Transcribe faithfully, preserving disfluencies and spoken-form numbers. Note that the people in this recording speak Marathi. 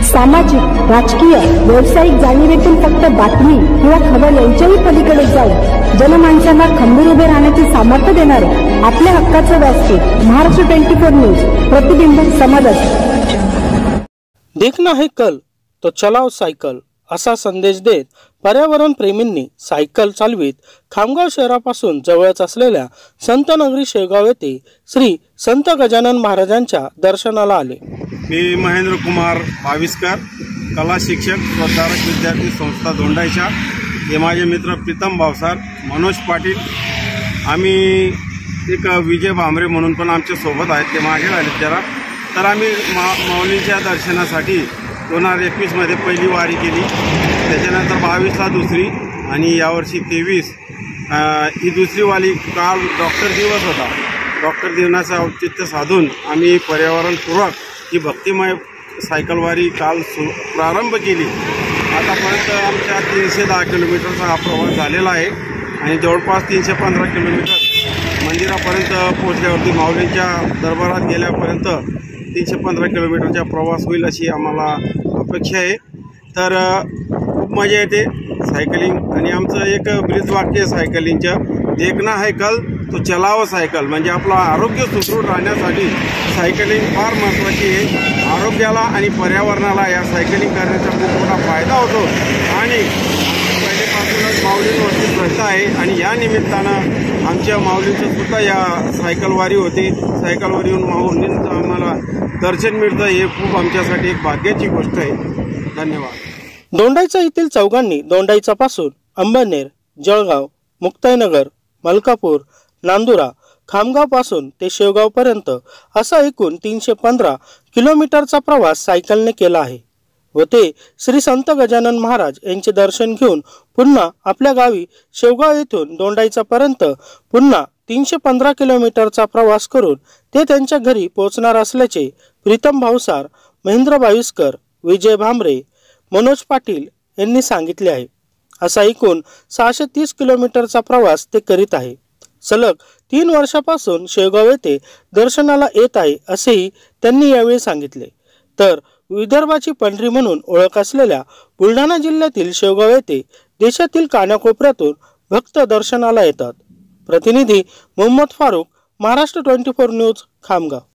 सामाजिक, राजकीय, व्यावसायिक जाणीवेतून फक्त बातमी किंवा खबर यांच्याही पलीकडे जाऊन जनमानसांना खंबीर उभे राहण्याचे सामर्थ्य देणारे आपल्या हक्काचे व्यासपीठ महाराष्ट्र ट्वेंटी फोर न्यूज, प्रतिबिंब समाजात। देखना है कल तो चलाओ सायकल असा संदेश देत पर्यावरण प्रेमींनी सायकल चालवीत खामगाव शहरापासून जवळच असलेल्या संत नगरी शेवगाव येथे श्री संत गजानन महाराजांच्या दर्शनाला आले। मी महेंद्र कुमार भाविस्कर, कला शिक्षक, स्वतःरक विद्यार्थी संस्था दोंडाईच्या। हे माझे मित्र प्रीतम भावसार, मनोज पाटील, आम्ही एक विजय भांबरे म्हणून पण आमच्या सोबत आहेत, ते मागे आले जरा। तर आम्ही मा माऊलींच्या दर्शनासाठी दोन हजार एकवीस मध्ये पहिली वारी केली, त्याच्यानंतर बावीसला दुसरी आणि यावर्षी तेवीस ही दुसरी वारी। काल डॉक्टर दिवस होता, डॉक्टर दिनाचं औचित्य साधून आम्ही पर्यावरणपूर्वक ही भक्तिमय सायकलवारी काल प्रारंभ केली। आतापर्यंत आमच्या तीनशे दहा किलोमीटरचा हा प्रवास झालेला आहे आणि जवळपास तीनशे पंधरा किलोमीटर मंदिरापर्यंत पोहोचल्यावरती माऊलींच्या दरबारात गेल्यापर्यंत तीनशे पंधरा किलोमीटरचा प्रवास होईल अशी आम्हाला अपेक्षा आहे। तर खूप मजा येते सायकलिंग आणि आमचं एक ब्रीज वाक्य सायकलिंगचं, देखना है कल तो चलाओ सायकल, म्हणजे आपलं आरोग्य सुदृढ राहण्यासाठी सायकलिंग फार महत्त्वाची आहे। आरोग्याला आणि पर्यावरणाला या सायकलिंग करण्याचा खूप मोठा फायदा होतो आणि पहिल्यापासूनच माऊलींवरती श्रद्धा आहे आणि या निमित्तानं आमच्या माऊलींचं सुद्धा या सायकलवारी होते। सायकलवर येऊन माऊलींचं आम्हाला दर्शन मिळतं, हे खूप आमच्यासाठी एक भाग्याची गोष्ट आहे। धन्यवाद। दोंडाईचा येथील चौघांनी दोंडाईचा पासून अंबनेर, जळगाव, मुक्ताईनगर, मलकापूर, नांदुरा, खामगाव पासून ते शेवगाव पर्यंत असा एकूण तीनशे पंधरा किलोमीटरचा प्रवास सायकलने केला आहे व ते श्री संत गजानन महाराज यांचे दर्शन घेऊन पुन्हा आपल्या गावी शेवगाव येथून दोंडाईचा पर्यंत पुन्हा तीनशे पंधरा किलोमीटरचा प्रवास करून ते त्यांच्या घरी पोहोचणार असल्याचे प्रीतम भावसार, महेंद्र भाविस्कर, विजय भांबरे, मनोज पाटील यांनी सांगितले आहे। असा एकूण सहाशे तीस किलोमीटरचा प्रवास ते करीत आहे। सलग तीन वर्षापासून शेवगाव येथे दर्शनाला येत आहे असेही त्यांनी यावेळी सांगितले। तर विदर्भाची पंढरी म्हणून ओळख असलेल्या बुलढाणा जिल्ह्यातील शेवगाव येथे देशातील कानाकोपऱ्यातून भक्त दर्शनाला येतात। प्रतिनिधी Mohammed Farooq, Maharashtra twenty four news, Khamgaon.